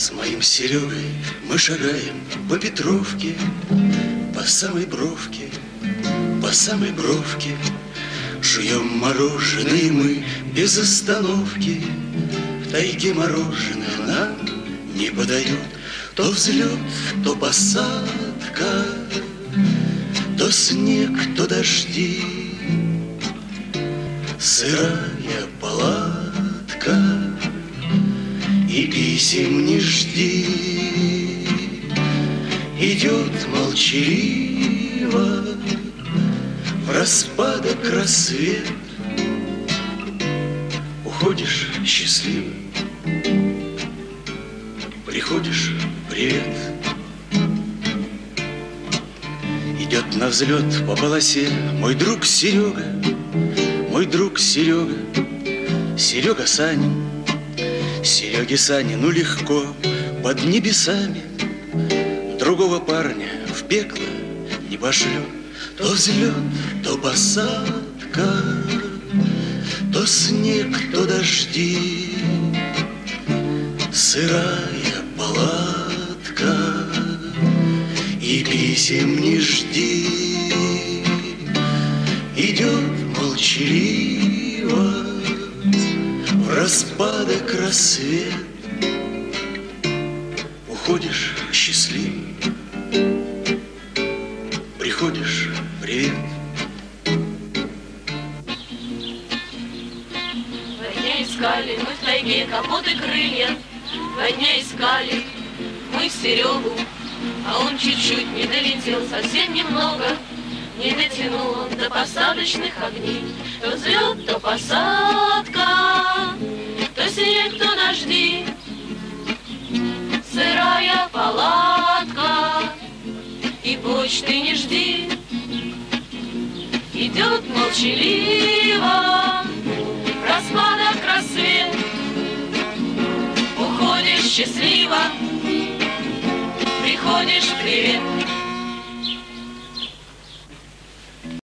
С моим Серегой мы шагаем по Петровке, по самой бровке, по самой бровке. Жуем мороженое мы без остановки. В тайге мороженое нам не подают. То взлет, то посадка, то снег, то дожди. Сырая палатка, и писем не жди. Идет молчаливо в распадок рассвет. Уходишь счастливо, приходишь привет. Идет на взлет по полосе мой друг Серега, мой друг Серега, Серега Санин. Сереге Санину легко под небесами, другого парня в пекло не пошлет. То взлет, то посадка, то снег, то дожди. Сырая палатка, и писем не жди. Идет молчаливо в распадок рассвет. Уходишь счастливым, приходишь привет. Во дня искали мы в тайге капоты крылья. Во дня искали мы Серегу, а он чуть-чуть не долетел, совсем немного. Не дотянул он до посадочных огней. То взлет, то посадка, то снег, то дожди. Сырая палатка, и почты не жди. Идет молчаливо в распадок рассвет. Уходишь счастливо, приходишь привет.